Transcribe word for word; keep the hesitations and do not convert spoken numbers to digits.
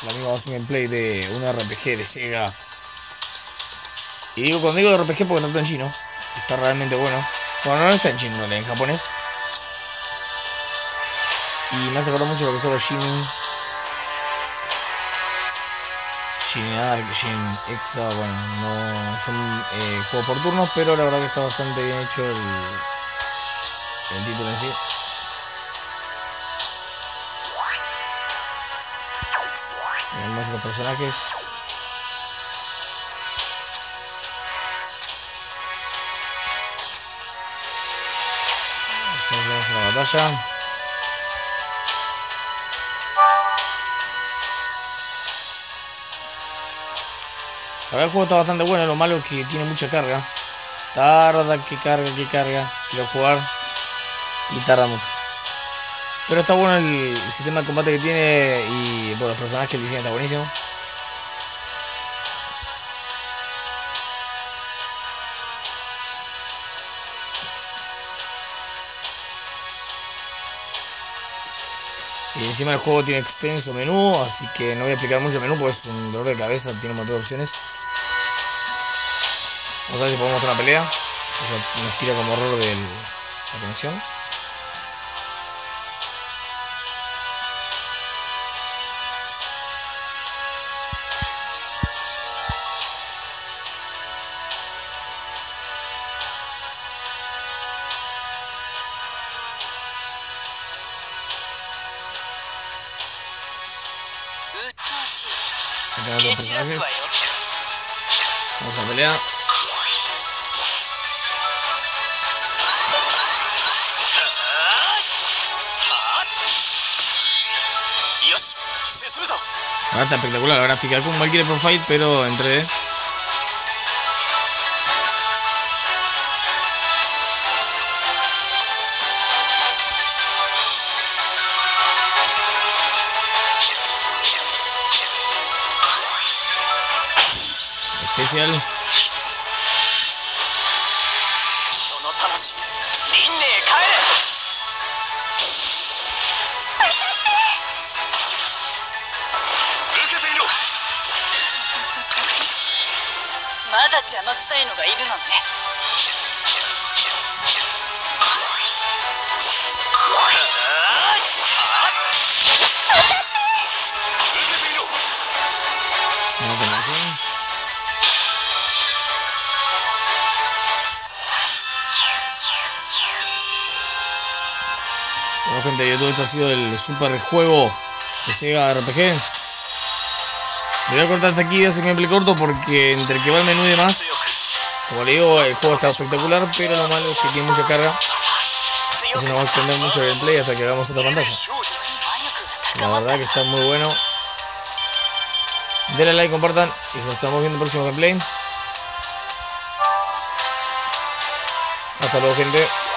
Hola amigos, vamos a un gameplay de un R P G de Sega. Y digo, cuando digo R P G porque está en chino. Está realmente bueno. Bueno, no está en chino, en japonés. Y me hace acordar mucho lo que son los Shin Shin Arc, Shin Exa. Bueno, no son eh, juegos por turnos, pero la verdad que está bastante bien hecho el, el título en sí. Tenemos los personajes. Vamos a la batalla. La verdad el juego está bastante bueno, lo malo es que tiene mucha carga. Tarda, que carga, que carga. Quiero jugar y tarda mucho. Pero está bueno el sistema de combate que tiene y bueno, los personajes que el diseño está buenísimo. Y encima el juego tiene extenso menú, así que no voy a explicar mucho el menú porque es un dolor de cabeza, tiene un montón de opciones. Vamos a ver si podemos hacer una pelea. Ella nos tira como error de la conexión. Tenemos dos personajes. Vamos a pelear. Ahora está espectacular la gráfica, como Valkyrie Profile, pero en tres D. Especial. No, como así. Bueno gente, yo todo esto ha sido el super juego de Sega R P G. Me voy a cortar hasta aquí, voy a hacer un gameplay corto porque entre que va el menú y demás, como le digo, el juego está espectacular, pero lo malo es que tiene mucha carga. Así no va a extender mucho el gameplay hasta que hagamos otra pantalla. La verdad que está muy bueno. Denle like, compartan y nos estamos viendo en el próximo gameplay. Hasta luego gente.